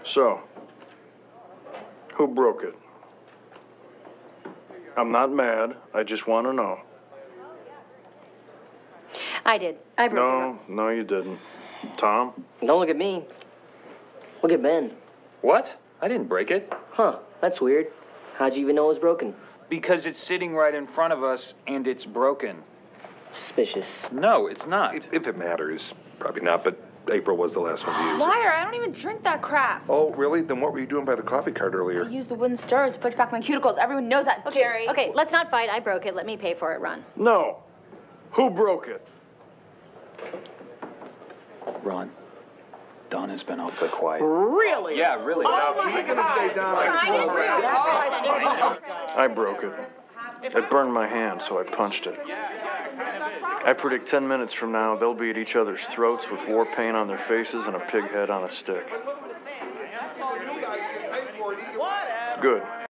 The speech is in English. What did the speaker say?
So, who broke it? I'm not mad. I just want to know. I did. I broke it. No, you didn't. Tom? Don't look at me. Look at Ben. What? I didn't break it. Huh, that's weird. How'd you even know it was broken? Because it's sitting right in front of us and it's broken. Suspicious. No, it's not. If it matters, probably not, but April was the last one to use it. Liar, I don't even drink that crap. Oh, really? Then what were you doing by the coffee cart earlier? I used the wooden stirrer to push back my cuticles. Everyone knows that, Jerry. Okay, let's not fight. I broke it. Let me pay for it, Ron. No. Who broke it? Ron, Don has been awfully quiet. Really? Yeah, really. Now, if you're gonna say Don, I broke it. It burned my hand, so I punched it. I predict 10 minutes from now, they'll be at each other's throats with war paint on their faces and a pig head on a stick. Good.